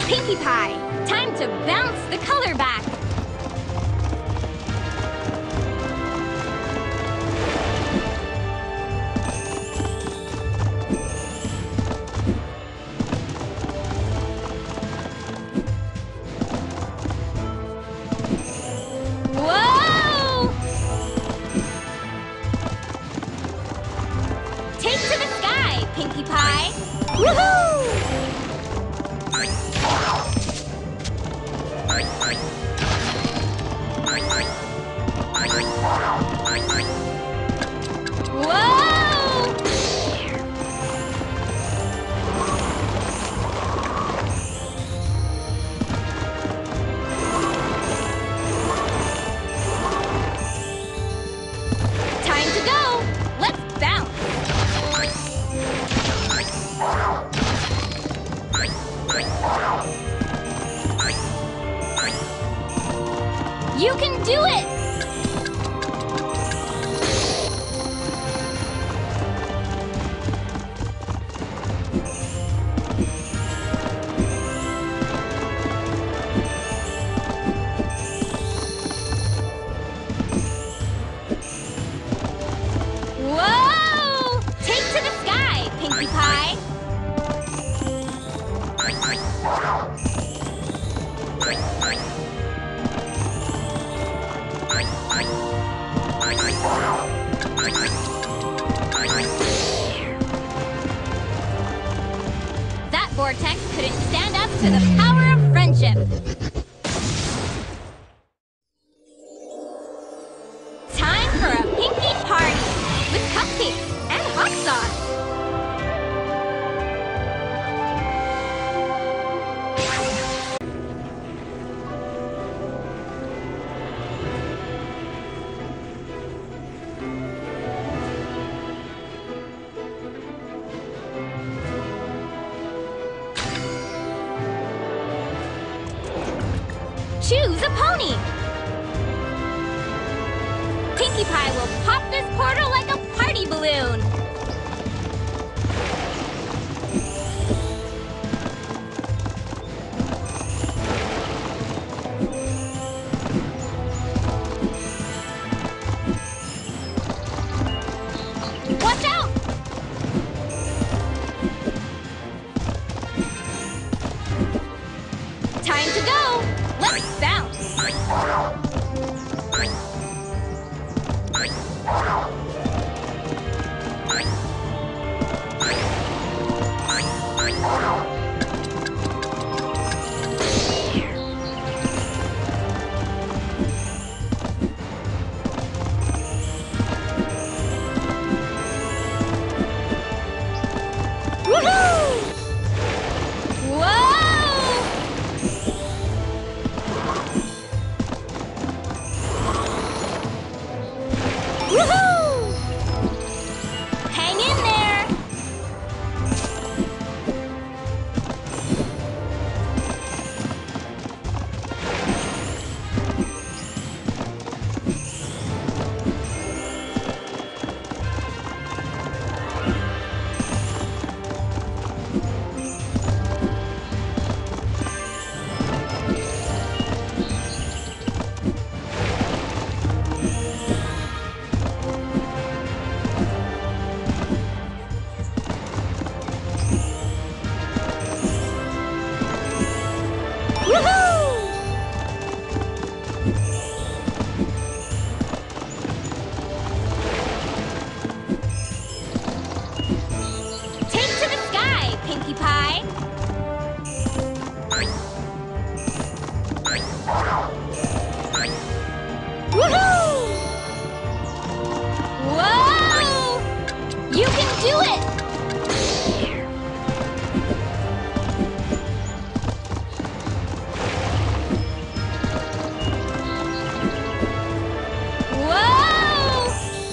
Pinkie Pie, time to bounce the color back. Whoa! Take to the sky, Pinkie Pie. Woohoo! Whoa! Time to go! Let's bounce! You can do it! Whoa! Take to the sky, Pinkie Pie! That vortex couldn't stand up to the power of friendship. Time for a Pinkie party with cupcakes and hot sauce. Choose a pony! Pinkie Pie will pop this portal like a party balloon! Watch out! Time to go! Let's bounce! Woohoo! Whoa! Woohoo! Hang in there! Take to the sky, Pinkie Pie! Woohoo! Whoa! You can do it! Whoa!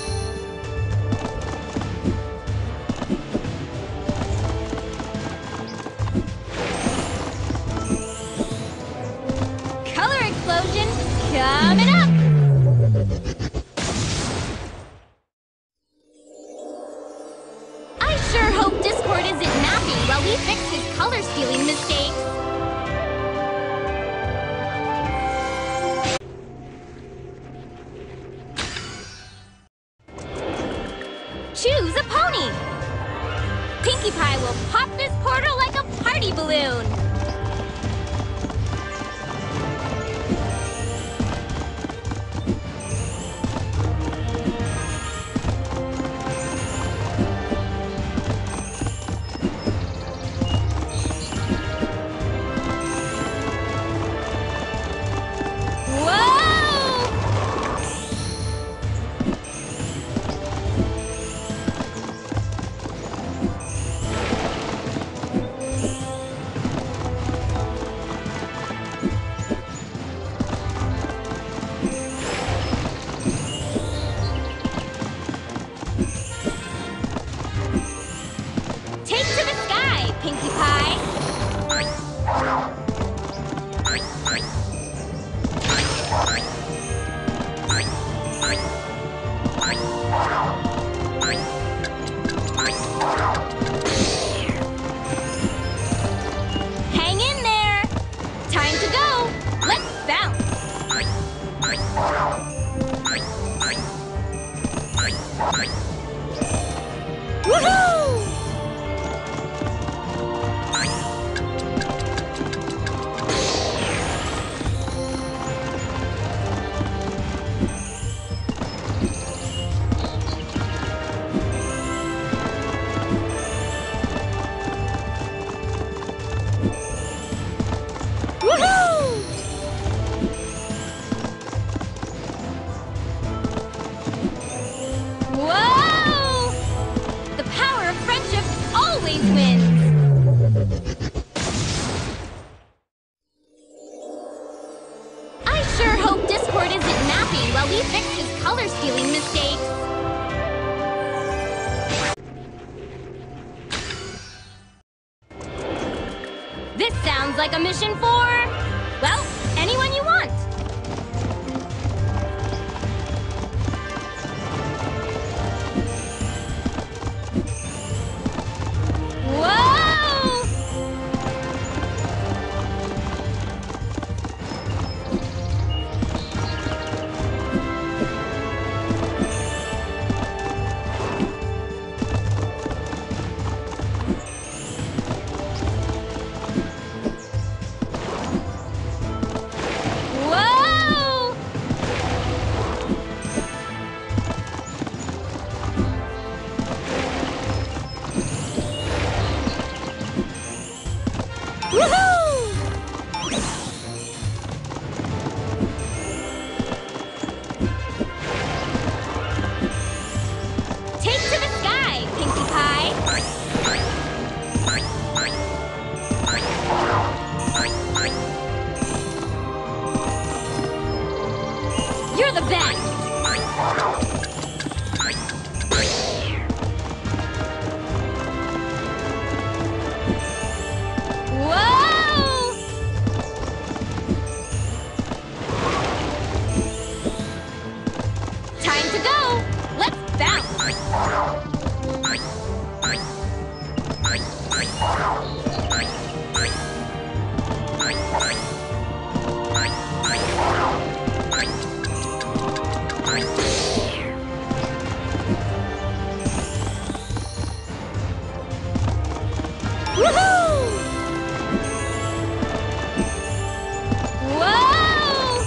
Color explosion coming up! I sure hope Discord isn't napping while we fix his color stealing mistakes. napping while we fix his color-stealing mistakes. This sounds like a mission for, well, anyone you want. Whoa! Whoa! Woohoo! Take to the sky, Pinkie Pie! You're the best! Whoa! Time to go! Let's bounce! Woohoo! Whoa!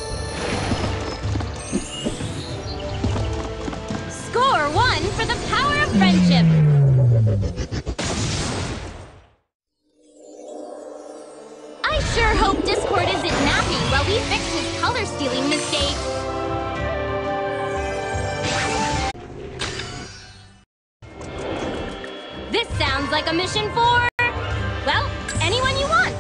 Score 1 for the power of friendship. I sure hope Discord isn't napping while we fix his color-stealing mistakes. This sounds like a mission for, well, anyone you want.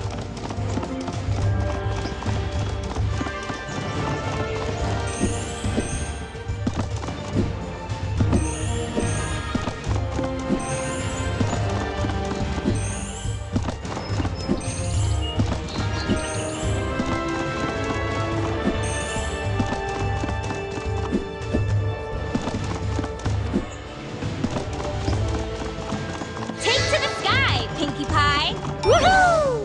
Take to the sky, Pinkie Pie! Woohoo!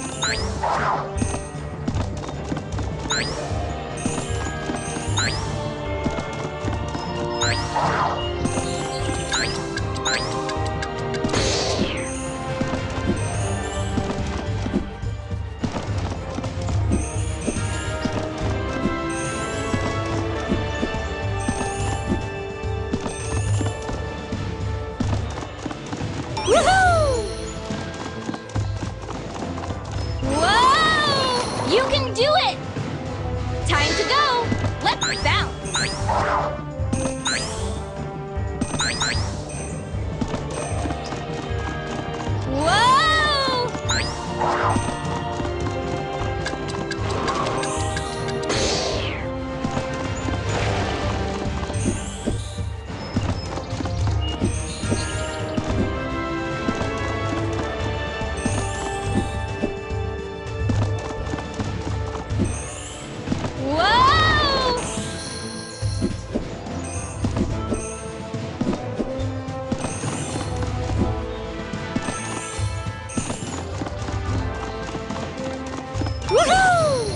Woohoo! Whoa! You can do it! Time to go! Let's bounce! Whoa! Whoa! Woohoo!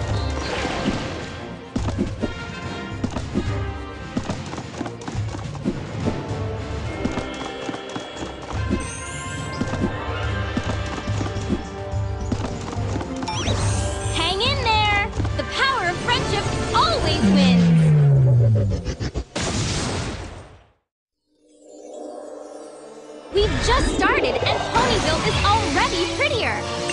Hang in there! The power of friendship always wins! We've just started and Ponyville is already prettier!